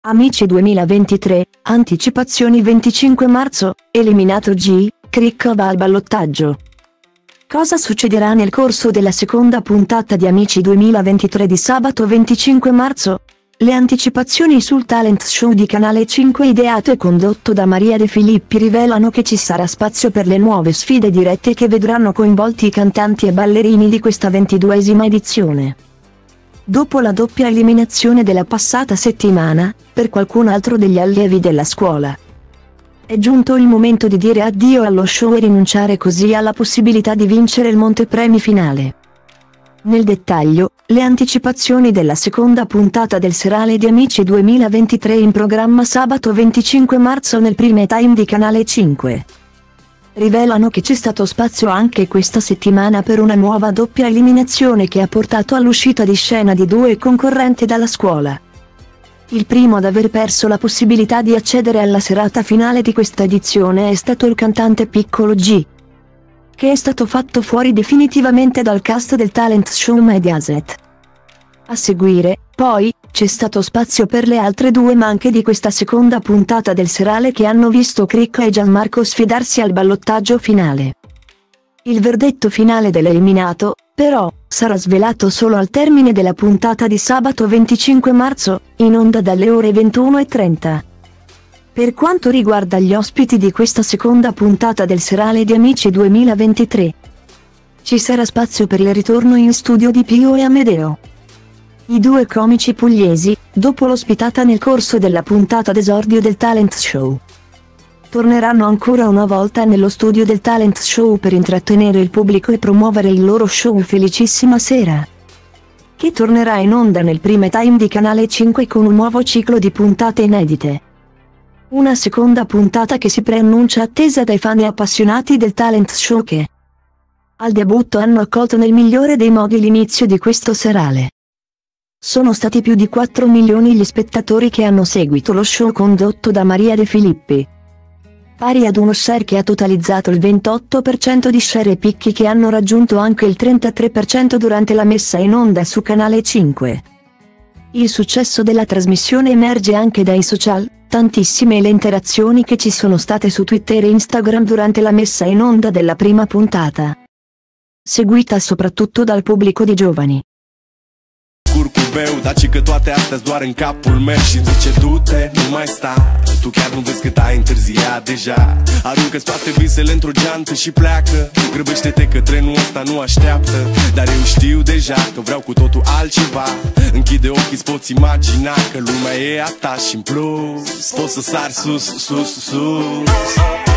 Amici 2023, anticipazioni 25 marzo, eliminato G, Crick va al ballottaggio. Cosa succederà nel corso della seconda puntata di Amici 2023 di sabato 25 marzo? Le anticipazioni sul talent show di Canale 5 ideato e condotto da Maria De Filippi rivelano che ci sarà spazio per le nuove sfide dirette che vedranno coinvolti i cantanti e ballerini di questa 22esima edizione. Dopo la doppia eliminazione della passata settimana, per qualcun altro degli allievi della scuola, è giunto il momento di dire addio allo show e rinunciare così alla possibilità di vincere il montepremi finale. Nel dettaglio, le anticipazioni della seconda puntata del serale di Amici 2023 in programma sabato 25 marzo nel prime time di Canale 5 rivelano che c'è stato spazio anche questa settimana per una nuova doppia eliminazione che ha portato all'uscita di scena di due concorrenti dalla scuola. Il primo ad aver perso la possibilità di accedere alla serata finale di questa edizione è stato il cantante Piccolo G, che è stato fatto fuori definitivamente dal cast del talent show Mediaset. A seguire, poi, c'è stato spazio per le altre due manche di questa seconda puntata del serale che hanno visto Crick e Gianmarco sfidarsi al ballottaggio finale. Il verdetto finale dell'eliminato, però, sarà svelato solo al termine della puntata di sabato 25 marzo, in onda dalle ore 21:30. Per quanto riguarda gli ospiti di questa seconda puntata del serale di Amici 2023, ci sarà spazio per il ritorno in studio di Pio e Amedeo. I due comici pugliesi, dopo l'ospitata nel corso della puntata d'esordio del talent show, torneranno ancora una volta nello studio del talent show per intrattenere il pubblico e promuovere il loro show Felicissima Sera, che tornerà in onda nel prime time di Canale 5 con un nuovo ciclo di puntate inedite. Una seconda puntata che si preannuncia attesa dai fan e appassionati del talent show che, al debutto, hanno accolto nel migliore dei modi l'inizio di questo serale. Sono stati più di 4 milioni gli spettatori che hanno seguito lo show condotto da Maria De Filippi, pari ad uno share che ha totalizzato il 28% di share e picchi che hanno raggiunto anche il 33% durante la messa in onda su Canale 5. Il successo della trasmissione emerge anche dai social, tantissime le interazioni che ci sono state su Twitter e Instagram durante la messa in onda della prima puntata, seguita soprattutto dal pubblico di giovani. Curcubeu, daci că toate astea-s doar în capul meu și zice du-te, nu mai sta. Tu chiar nu vezi cât ai întârziat deja. Aruncă-ți toate visele într-o geantă și pleacă. Grăbește-te că trenul ăsta nu așteaptă. Dar eu știu deja că vreau cu totul altceva. Închide ochii, îți poți imagina că lumea e a ta și în plus poți să sari sus, sus, sus.